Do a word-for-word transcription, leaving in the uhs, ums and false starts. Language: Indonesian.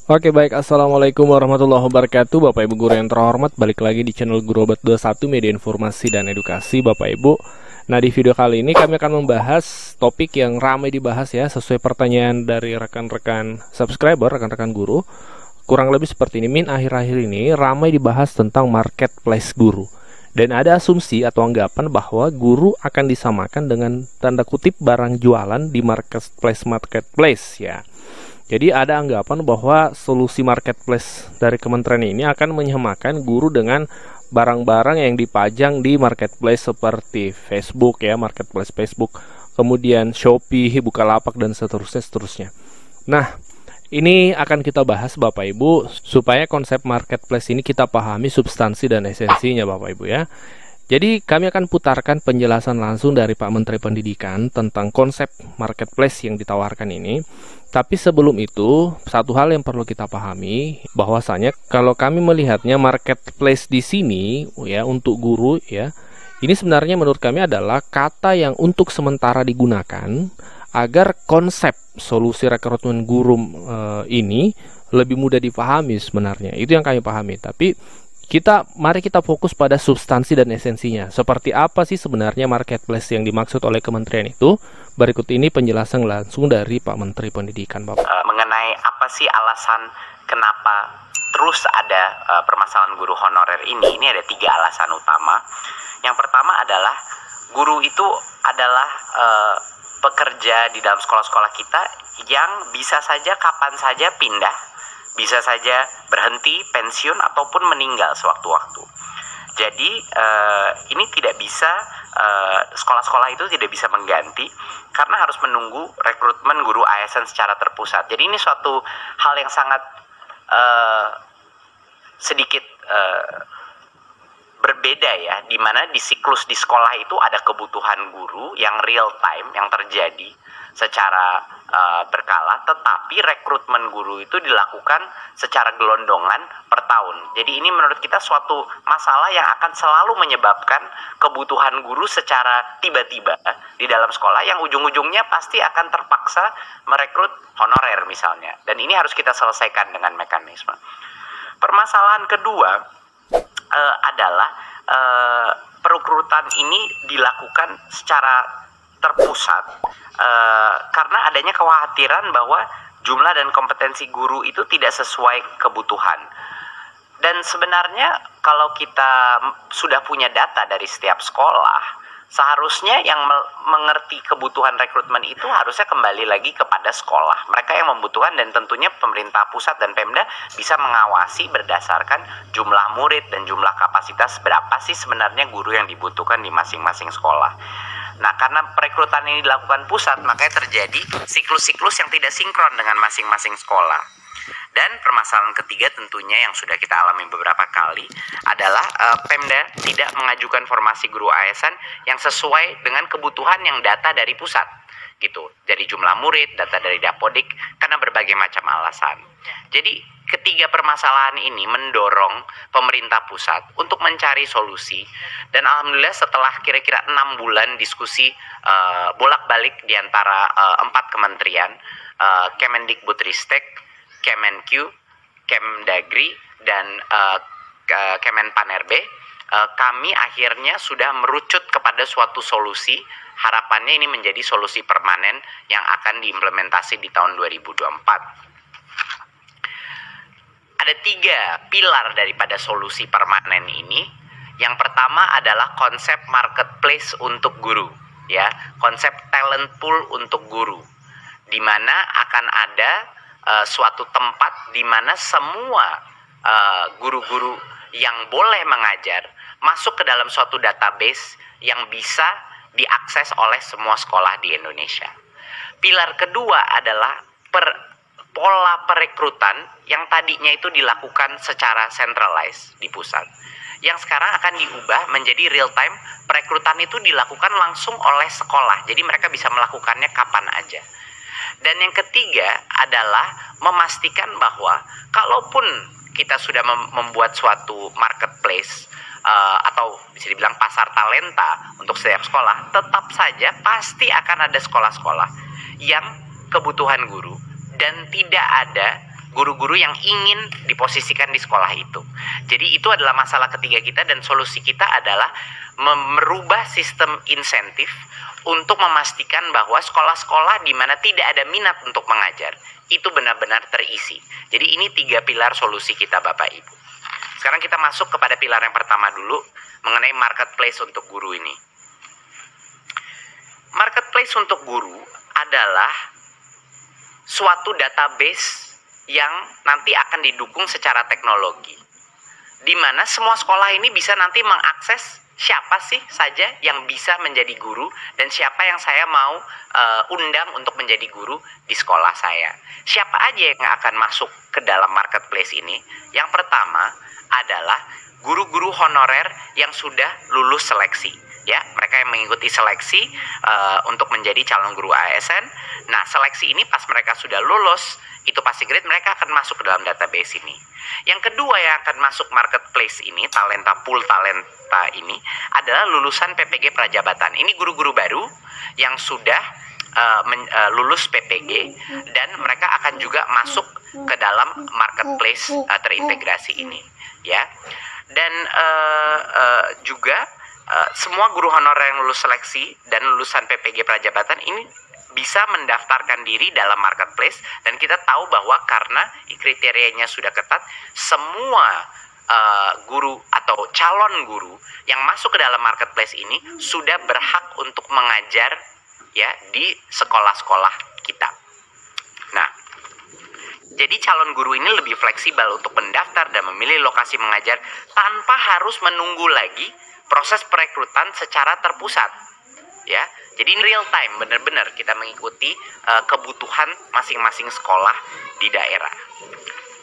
Oke baik, Assalamualaikum warahmatullahi wabarakatuh. Bapak Ibu guru yang terhormat, balik lagi di channel Guru Obat dua puluh satu Media Informasi dan Edukasi Bapak Ibu. Nah, di video kali ini kami akan membahas topik yang ramai dibahas ya, sesuai pertanyaan dari rekan-rekan subscriber, rekan-rekan guru. Kurang lebih seperti ini, Min, akhir-akhir ini ramai dibahas tentang marketplace guru. Dan ada asumsi atau anggapan bahwa guru akan disamakan dengan tanda kutip barang jualan di marketplace-marketplace ya. Jadi ada anggapan bahwa solusi marketplace dari kementerian ini akan menyamakan guru dengan barang-barang yang dipajang di marketplace seperti Facebook ya, marketplace Facebook, kemudian Shopee, Bukalapak dan seterusnya seterusnya. Nah, ini akan kita bahas Bapak Ibu supaya konsep marketplace ini kita pahami substansi dan esensinya Bapak Ibu ya. Jadi kami akan putarkan penjelasan langsung dari Pak Menteri Pendidikan tentang konsep marketplace yang ditawarkan ini. Tapi sebelum itu, satu hal yang perlu kita pahami bahwasanya kalau kami melihatnya marketplace di sini ya untuk guru ya, ini sebenarnya menurut kami adalah kata yang untuk sementara digunakan agar konsep solusi rekrutmen guru e, ini lebih mudah dipahami sebenarnya. Itu yang kami pahami. Tapi Kita, mari kita fokus pada substansi dan esensinya. Seperti apa sih sebenarnya marketplace yang dimaksud oleh kementerian itu? Berikut ini penjelasan langsung dari Pak Menteri Pendidikan, Bapak. Uh, mengenai apa sih alasan kenapa terus ada uh, permasalahan guru honorer ini? Ini ada tiga alasan utama. Yang pertama adalah guru itu adalah uh, pekerja di dalam sekolah-sekolah kita yang bisa saja kapan saja pindah, bisa saja berhenti, pensiun, ataupun meninggal sewaktu-waktu. Jadi eh, ini tidak bisa, eh, sekolah-sekolah itu tidak bisa mengganti karena harus menunggu rekrutmen guru A S N secara terpusat. Jadi ini suatu hal yang sangat eh, sedikit eh, berbeda ya, di mana di siklus di sekolah itu ada kebutuhan guru yang real time, yang terjadi secara uh, berkala, tetapi rekrutmen guru itu dilakukan secara gelondongan per tahun. Jadi ini menurut kita suatu masalah yang akan selalu menyebabkan kebutuhan guru secara tiba-tiba di dalam sekolah yang ujung-ujungnya pasti akan terpaksa merekrut honorer misalnya. Dan ini harus kita selesaikan dengan mekanisme. Permasalahan kedua uh, adalah uh, perekrutan ini dilakukan secara terpusat uh, karena adanya kekhawatiran bahwa jumlah dan kompetensi guru itu tidak sesuai kebutuhan. Dan sebenarnya kalau kita sudah punya data dari setiap sekolah, seharusnya yang mengerti kebutuhan rekrutmen itu harusnya kembali lagi kepada sekolah. Mereka yang membutuhkan, dan tentunya pemerintah pusat dan Pemda bisa mengawasi berdasarkan jumlah murid dan jumlah kapasitas berapa sih sebenarnya guru yang dibutuhkan di masing-masing sekolah. Nah, karena perekrutan ini dilakukan pusat, makanya terjadi siklus-siklus yang tidak sinkron dengan masing-masing sekolah. Dan permasalahan ketiga tentunya yang sudah kita alami beberapa kali adalah uh, Pemda tidak mengajukan formasi guru A S N yang sesuai dengan kebutuhan yang data dari pusat, gitu. Dari jumlah murid, data dari Dapodik, karena berbagai macam alasan. Jadi ketiga permasalahan ini mendorong pemerintah pusat untuk mencari solusi, dan alhamdulillah setelah kira-kira enam bulan diskusi uh, bolak-balik di antara uh, empat kementerian, uh, Kemendikbudristek, Kemenq, Kemdagri, dan uh, Kemenpanerbe, uh, kami akhirnya sudah merucut kepada suatu solusi. Harapannya ini menjadi solusi permanen yang akan diimplementasi di tahun dua ribu dua puluh empat. Ada tiga pilar daripada solusi permanen ini. Yang pertama adalah konsep marketplace untuk guru, ya, konsep talent pool untuk guru, di mana akan ada uh, suatu tempat di mana semua uh, guru-guru yang boleh mengajar masuk ke dalam suatu database yang bisa diakses oleh semua sekolah di Indonesia. Pilar kedua adalah per pola perekrutan yang tadinya itu dilakukan secara centralized di pusat, yang sekarang akan diubah menjadi real time. Perekrutan itu dilakukan langsung oleh sekolah, jadi mereka bisa melakukannya kapan aja. Dan yang ketiga adalah memastikan bahwa kalaupun kita sudah mem membuat suatu marketplace uh, atau bisa dibilang pasar talenta untuk setiap sekolah, tetap saja pasti akan ada sekolah-sekolah yang kebutuhan guru dan tidak ada guru-guru yang ingin diposisikan di sekolah itu. Jadi itu adalah masalah ketiga kita, dan solusi kita adalah merubah sistem insentif untuk memastikan bahwa sekolah-sekolah di mana tidak ada minat untuk mengajar itu benar-benar terisi. Jadi ini tiga pilar solusi kita Bapak Ibu. Sekarang kita masuk kepada pilar yang pertama dulu, mengenai marketplace untuk guru ini. Marketplace untuk guru adalah suatu database yang nanti akan didukung secara teknologi, di mana semua sekolah ini bisa nanti mengakses siapa sih saja yang bisa menjadi guru dan siapa yang saya mau uh, undang untuk menjadi guru di sekolah saya. Siapa aja yang akan masuk ke dalam marketplace ini? Yang pertama adalah guru-guru honorer yang sudah lulus seleksi. Ya, mereka yang mengikuti seleksi uh, untuk menjadi calon guru A S N. Nah, seleksi ini pas mereka sudah lulus, itu pasti grade, mereka akan masuk ke dalam database ini. Yang kedua yang akan masuk marketplace ini, talenta pool talenta ini, adalah lulusan P P G Prajabatan. Ini guru-guru baru yang sudah uh, men, uh, lulus P P G, dan mereka akan juga masuk ke dalam marketplace uh, terintegrasi ini. Ya, dan uh, uh, juga Uh, semua guru honorer yang lulus seleksi dan lulusan P P G Prajabatan ini bisa mendaftarkan diri dalam marketplace, dan kita tahu bahwa karena kriterianya sudah ketat, semua uh, guru atau calon guru yang masuk ke dalam marketplace ini sudah berhak untuk mengajar ya di sekolah-sekolah kita. Nah, jadi calon guru ini lebih fleksibel untuk mendaftar dan memilih lokasi mengajar tanpa harus menunggu lagi proses perekrutan secara terpusat, ya. Jadi in real time, benar-benar kita mengikuti uh, kebutuhan masing-masing sekolah di daerah.